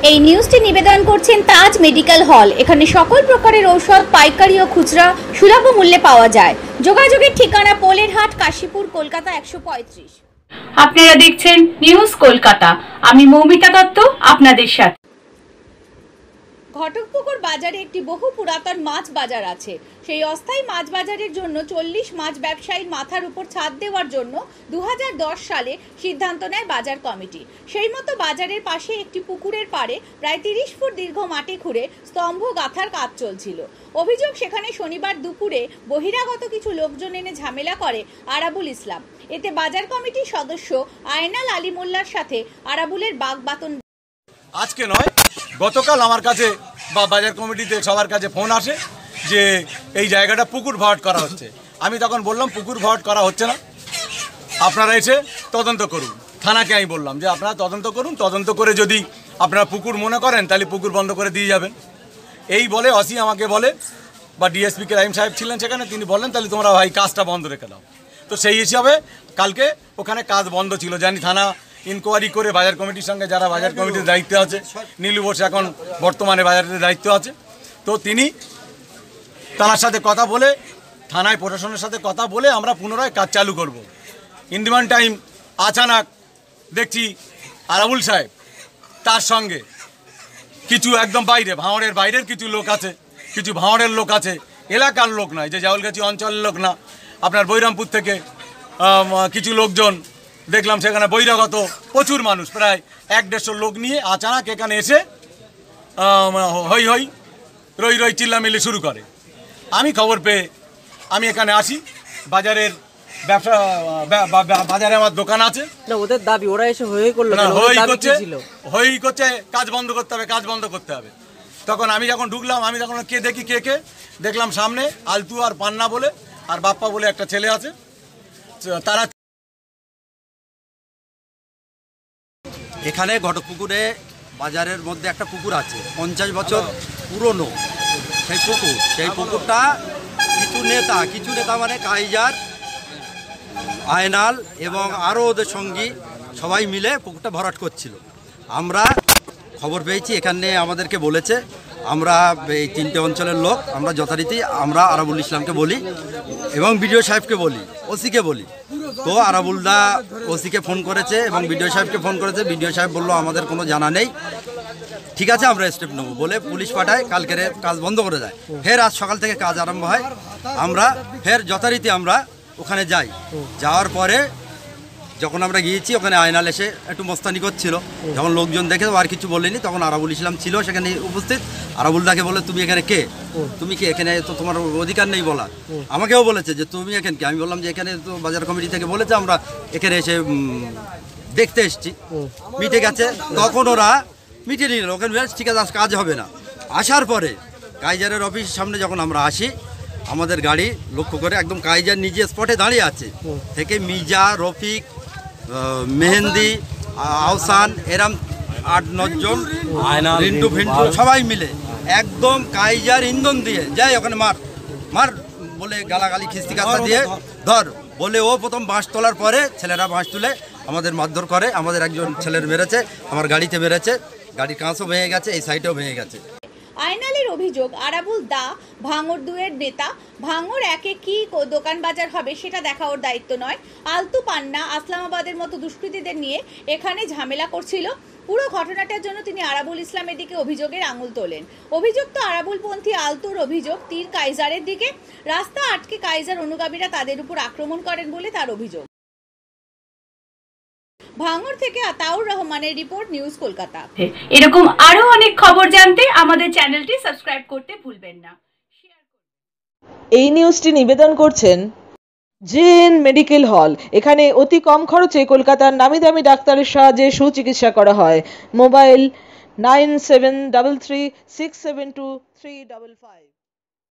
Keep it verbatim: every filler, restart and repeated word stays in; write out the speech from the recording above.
এই নিউজটি নিবেদন করছেন তাজ মেডিকেল হল। এখানে সকল প্রকারের ঔষধ পাইকারি ও খুচরা সুলভ মূল্যে পাওয়া যায়। যোগাযোগের ঠিকানা পোলেরহাট, কাশীপুর, কলকাতা একশো পঁয়ত্রিশ। আপনারা দেখছেন নিউজ কলকাতা। আমি মৌমিতা দত্ত আপনাদের সাথে। ঘটকপুকুর বাজারে একটি বহু পুরাতন মাছ বাজার আছে। সেই অস্থায়ী মাছ বাজারের জন্য চল্লিশ মাছ ব্যবসায়ীর মাথার উপর ছাদ দেওয়ার জন্য দু হাজার দশ সালে সিদ্ধান্ত নেয় বাজার কমিটি। সেই মতো বাজারের পাশে একটি পুকুরের পাড়ে প্রায় তিরিশ ফুট দীর্ঘ মাটি খুঁড়ে স্তম্ভ গাঁথার কাজ চলছিল। অভিযোগ, সেখানে শনিবার দুপুরে বহিরাগত কিছু লোকজন এনে ঝামেলা করে আরাবুল ইসলাম। এতে বাজার কমিটির সদস্য আয়নাল আলী মোল্লার সাথে আরাবুলের বাগবাতন। আজকে নয়, গতকাল আমার কাছে বা বাজার কমিটিতে সবার কাছে ফোন আসে যে এই জায়গাটা পুকুর ভরাট করা হচ্ছে। আমি তখন বললাম পুকুর ভরাট করা হচ্ছে না, আপনারা এসে তদন্ত করুন। থানাকে আমি বললাম যে আপনারা তদন্ত করুন, তদন্ত করে যদি আপনারা পুকুর মনে করেন তাহলে পুকুর বন্ধ করে দিয়ে যাবেন। এই বলে অসি আমাকে বলে, বা ডিএসপি ক্রাইম সাহেব ছিলেন সেখানে, তিনি বললেন তাহলে তোমরা ভাই কাজটা বন্ধ রেখে দাও। তো সেই হিসাবে কালকে ওখানে কাজ বন্ধ ছিল। জানি থানা ইনকোয়ারি করে বাজার কমিটির সঙ্গে, যারা বাজার কমিটির দায়িত্বে আছে, নীলু বোস এখন বর্তমানে বাজারের দায়িত্ব আছে, তো তিনি তার সাথে কথা বলে, থানায় প্রশাসনের সাথে কথা বলে আমরা পুনরায় কাজ চালু করব। ইন দি মিন টাইম আচানক দেখছি আরাবুল সাহেব তার সঙ্গে কিছু একদম বাইরে, ভাঁড়ের বাইরের কিছু লোক আছে, কিছু ভাঁড়ের লোক আছে, এলাকার লোক নয়, যে জাউলগাছি অঞ্চলের লোক না, আপনার বৈরামপুর থেকে কিছু লোকজন দেখলাম, সেখানে বহিরাগত প্রচুর মানুষ, প্রায় এক দেড়শো লোক নিয়ে আচানক এখানে এসে হই হই রই রই চিল্লামিল্লি শুরু করে। আমি খবর পেয়ে আমি এখানে আসি। বাজারের ব্যবসা, বাজারে আমার দোকান আছে, ওদের দাবি ওরা এসে হই করলো না, হই করছে হই করছে কাজ বন্ধ করতে হবে, কাজ বন্ধ করতে হবে। তখন আমি যখন ঢুকলাম, আমি তখন কে দেখি কে কে দেখলাম, সামনে আলতু আর পান্না বলে আর বাপ্পা বলে একটা ছেলে আছে। তারা এখানে ঘটকপুকুরে বাজারের মধ্যে একটা পুকুর আছে, পঞ্চাশ বছর পুরনো সেই পুকুর। সেই পুকুরটা কিছু নেতা কিছু নেতা মানে কাইজার, আয়নাল এবং আরও ওদের সঙ্গী সবাই মিলে পুকুরটা ভরাট করছিল। আমরা খবর পেয়েছি, এখানে আমাদেরকে বলেছে, আমরা এই তিনটে অঞ্চলের লোক, আমরা যথারীতি আমরা আরাবুল ইসলামকে বলি এবং বিডিও সাহেবকে বলি, ওসিকে বলি। তো আরাবুলদা ওসিকে ফোন করেছে এবং বিডিও সাহেবকে ফোন করেছে। বিডিও সাহেব বললো আমাদের কোনো জানা নেই, ঠিক আছে আমরা স্টেপ নেব বলে পুলিশ পাঠায়, কালকের কাজ বন্ধ করে দেয়। ফের আজ সকাল থেকে কাজ আরম্ভ হয়। আমরা ফের যথারীতি আমরা ওখানে যাই। যাওয়ার পরে যখন আমরা গিয়েছি, ওখানে আয়নাল এসে একটু মস্তানি করছিল। যখন লোকজন দেখে আর কিছু বলেনি, তখন আরাবুল ইসলাম ছিল সেখানে উপস্থিত। আরাবুলদাকে বলে তুমি এখানে কে, তুমি কি এখানে, তো তোমার অধিকার নেই বলার। আমাকেও বলেছে যে তুমি এখানে কে। আমি বললাম যে এখানে তো বাজার কমিটি থেকে বলেছে, আমরা এখানে এসে দেখতে এসেছি, মিটে গেছে। তখন ওরা মিটিয়ে নিল, ওখানে ঠিক আছে কাজ হবে না। আসার পরে কাইজারের অফিসের সামনে যখন আমরা আসি, আমাদের গাড়ি লক্ষ্য করে একদম কাইজার নিজে স্পটে দাঁড়িয়ে আছে, থেকে মিজা, রফিক, মেহেন্দি, আহসান, এরম আট নজন, রিন্টু ফিন্টু সবাই মিলে একদম কাইজার ইন্ধন দিয়ে যাই ওখানে মার মার বলে গালাগালি খিস্তি কাস্তা দিয়ে ধর বলে, ও প্রথম বাঁশ তোলার পরে ছেলেরা বাঁশ তুলে আমাদের মারধর করে। আমাদের একজন ছেলের মেরেছে, আমার গাড়িতে মেরেছে, গাড়ির কাঁচও ভেঙে গেছে, এই সাইডেও ভেঙে গেছে। আয়নালের অভিযোগ, আরাবুল দা ভাঙর দুয়ের নেতা। ভাঙর একে কি দোকান বাজার হবে সেটা দেখা ওর দায়িত্ব নয়। আলতু, পান্না, আসলামাবাদের মতো দুষ্কৃতীদের নিয়ে এখানে ঝামেলা করছিল। পুরো ঘটনাটার জন্য তিনি আরাবুল ইসলামের দিকে অভিযোগের আঙুল তোলেন। অভিযুক্ত আরাবুলপন্থী আলতুর অভিযোগ, তীর কাইজারের দিকে। রাস্তা আটকে কাইজার অনুগামীরা তাদের উপর আক্রমণ করেন বলে তার অভিযোগ। ভাঙর থেকে আতাউর রহমানের রিপোর্ট, নিউজ কলকাতা। এরকম আরো অনেক খবর জানতে আমাদের চ্যানেলটি সাবস্ক্রাইব করতে ভুলবেন না। এই নিউজটি নিবেদন করছেন জেএন মেডিকেল হল। এখানে অতি কম খরচে কলকাতার নামি দামি ডাক্তারের সাহায্যে সুচিকিৎসা করা হয়। Mobile nine seven three three six seven two three five five.